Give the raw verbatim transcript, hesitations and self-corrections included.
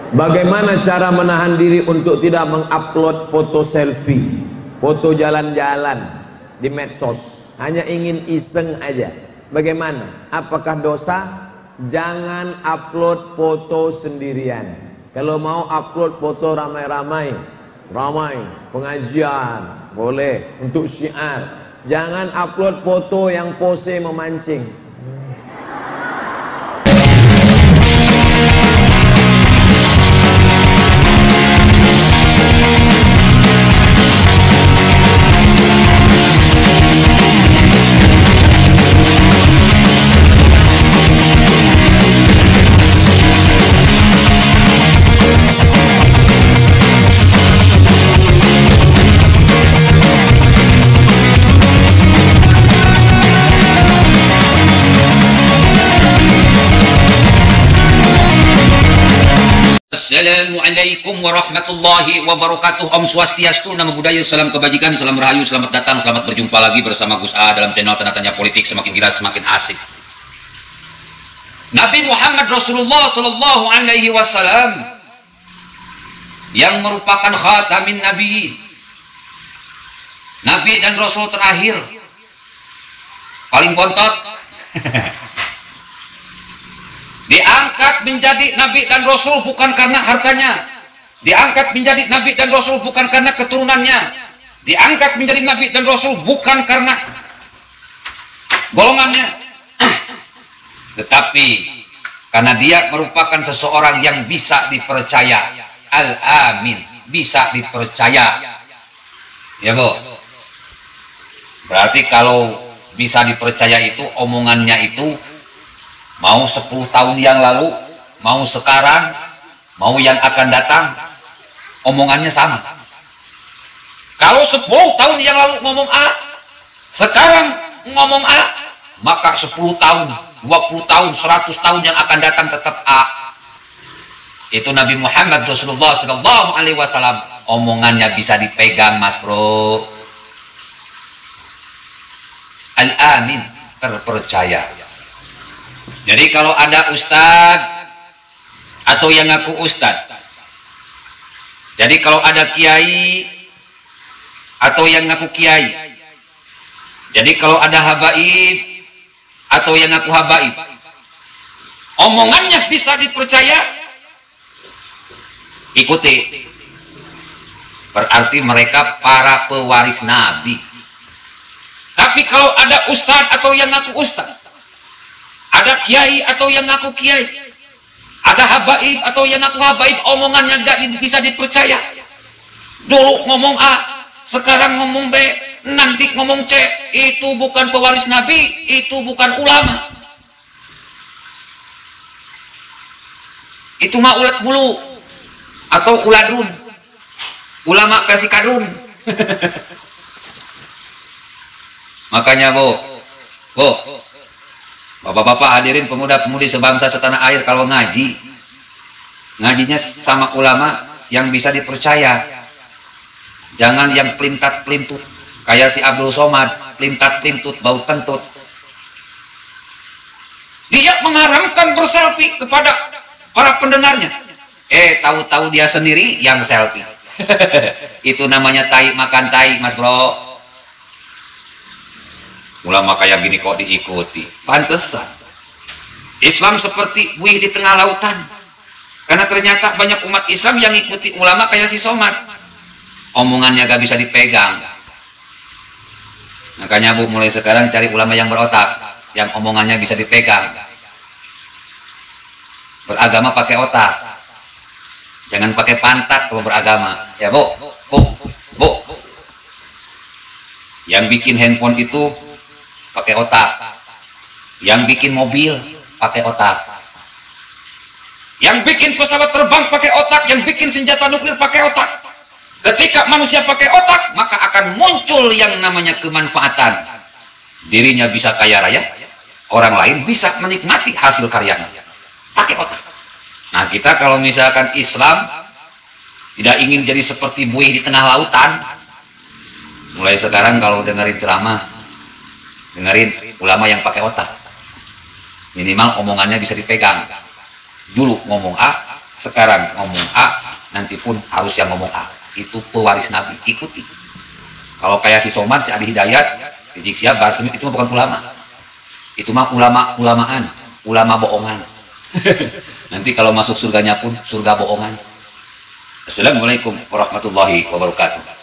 Bagaimana cara menahan diri untuk tidak mengupload foto selfie, foto jalan-jalan di medsos? Hanya ingin iseng aja. Bagaimana? Apakah dosa? Jangan upload foto sendirian. Kalau mau upload foto ramai-ramai, ramai pengajian boleh untuk syiar. Jangan upload foto yang pose memancing. Assalamualaikum warahmatullahi wabarakatuh. Om Swastiastu, nama budaya, salam kebajikan, salam rahayu, selamat datang, selamat berjumpa lagi bersama Gus A dalam channel Tanda Tanya Politik. Semakin gila semakin asik. Nabi Muhammad Rasulullah Sallallahu Alaihi Wasallam yang merupakan khatamin Nabi, Nabi dan Rasul terakhir, paling bontot, diangkat menjadi Nabi dan Rasul bukan karena hartanya, diangkat menjadi Nabi dan Rasul bukan karena keturunannya, diangkat menjadi Nabi dan Rasul bukan karena golongannya, tetapi karena dia merupakan seseorang yang bisa dipercaya, al-amin, bisa dipercaya. Ya Bu, berarti kalau bisa dipercaya itu omongannya itu mau sepuluh tahun yang lalu, mau sekarang, mau yang akan datang, omongannya sama. Kalau sepuluh tahun yang lalu ngomong A, sekarang ngomong A, maka sepuluh tahun, dua puluh tahun, seratus tahun yang akan datang tetap A. Itu Nabi Muhammad Rasulullah Sallallahu Alaihi Wasallam, omongannya bisa dipegang, Mas Bro. Al-amin, terpercaya. Jadi kalau ada ustadz atau yang ngaku ustadz, jadi kalau ada kiai atau yang ngaku kiai, jadi kalau ada habaib atau yang ngaku habaib, omongannya bisa dipercaya, ikuti. Berarti mereka para pewaris Nabi. Tapi kalau ada ustadz atau yang ngaku ustadz, ada kiai atau yang ngaku kiai, ada habaib atau yang ngaku habaib, omongannya gak bisa dipercaya. Dulu ngomong A, sekarang ngomong B, nanti ngomong C. Itu bukan pewaris Nabi, itu bukan ulama. Itu mah ulat bulu atau uladun, ulama versi kadun. Makanya Bu, Bu, Bapak-bapak hadirin pemuda-pemudi sebangsa setanah air, kalau ngaji, ngajinya sama ulama yang bisa dipercaya. Jangan yang pelintat-pelintut kayak si Abdul Somad, pelintat-pelintut bau kentut. Dia mengharamkan berselfie kepada para pendengarnya. Eh, tahu-tahu dia sendiri yang selfie. Itu namanya tai makan tai, Mas Bro. Ulama kayak gini kok diikuti. Pantesan Islam seperti buih di tengah lautan, karena ternyata banyak umat Islam yang ikuti ulama kayak si Somad, omongannya gak bisa dipegang. Makanya Bu, mulai sekarang cari ulama yang berotak, yang omongannya bisa dipegang. Beragama pakai otak, jangan pakai pantat kalau beragama. Ya Bu, Bu, Bu, yang bikin handphone itu pakai otak, yang bikin mobil pakai otak, yang bikin pesawat terbang pakai otak, yang bikin senjata nuklir pakai otak. Ketika manusia pakai otak, maka akan muncul yang namanya kemanfaatan. Dirinya bisa kaya raya, orang lain bisa menikmati hasil karyanya. Pakai otak. Nah, kita kalau misalkan Islam tidak ingin jadi seperti buih di tengah lautan, mulai sekarang kalau dengerin ceramah, dengerin ulama yang pakai otak. Minimal omongannya bisa dipegang. Dulu ngomong A, sekarang ngomong A, nanti pun harus yang ngomong A. Itu pewaris Nabi, ikuti. Kalau kayak si Somad, si Adi Hidayat, Rizik Syihab, Bahar Smith, itu bukan ulama. Itu mah ulama-ulamaan, ulama bohongan. Nanti kalau masuk surganya pun surga bohongan. Assalamualaikum warahmatullahi wabarakatuh.